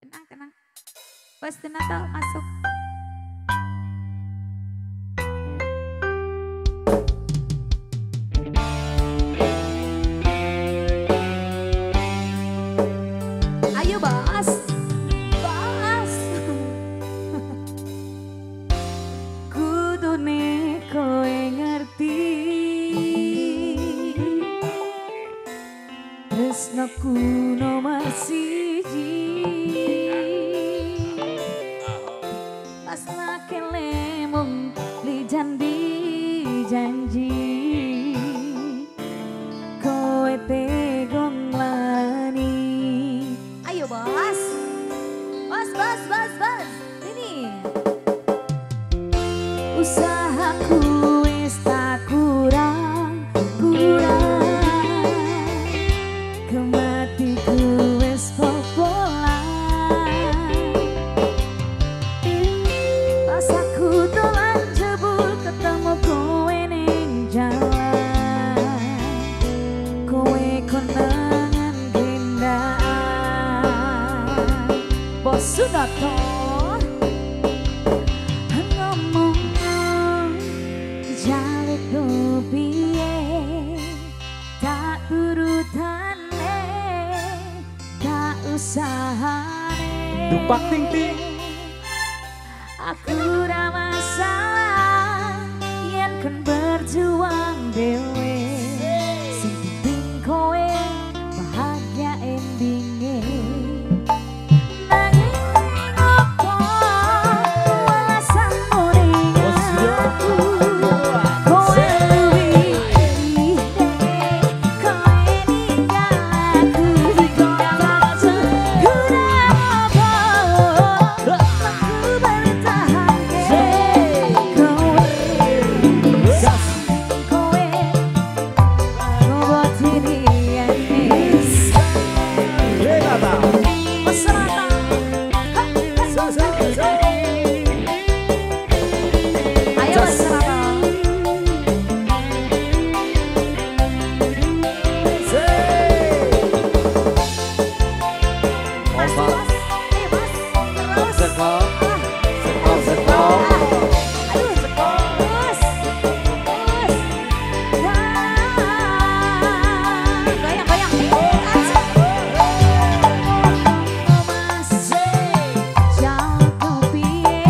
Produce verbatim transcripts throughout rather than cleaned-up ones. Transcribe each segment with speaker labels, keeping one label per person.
Speaker 1: Tenang, tenang. Bos Natal masuk. Ayo Bos. Bos. Kudune kowe ngerti. Tresnoku nomor siji. Pas nakele mung li janji janji kowe tegong lani. Ayo Bos. Bos, bos, bos, bos. Ini usahaku wis tak kurang kurang, kematiku wis popolan. Pas aku dolan jebul ketemu kowe ning jalan, kowe konangan gendaan. Bos Sunoto ngomong jalik piye tak urutane tak usahane.
Speaker 2: Dumpak ting ting.
Speaker 1: Aku ora masalah yen kan berjuang dewe. Sing penting kowe bahagia endinge. Nanging opo alasanmu ning aku? Kowe luwih kowe ninggal aku. Ninggal aku apa? Aku bertahan kowe. Kowe buat dirian is. Ayo Wasrata. Mas, Mas, eh Mas, terus.
Speaker 2: Sekop,
Speaker 1: Ah,
Speaker 2: sekop, sekop.
Speaker 1: aduh, terus, terus. Wah, goyang, goyang. Asik. Mas, jago piye?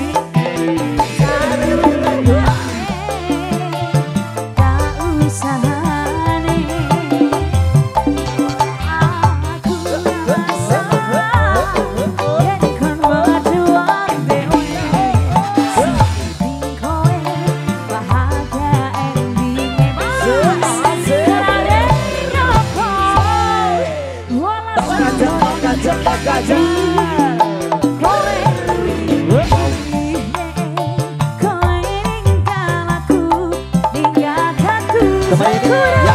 Speaker 1: Tak usahane. Aku masalah yen kon berjuang dewe. Sing kowe bahagia endinge. Mas, kerane nopo?
Speaker 2: Gajah, gajah, gajah.
Speaker 1: Kowe kowe ninggal aku, ninggal aku.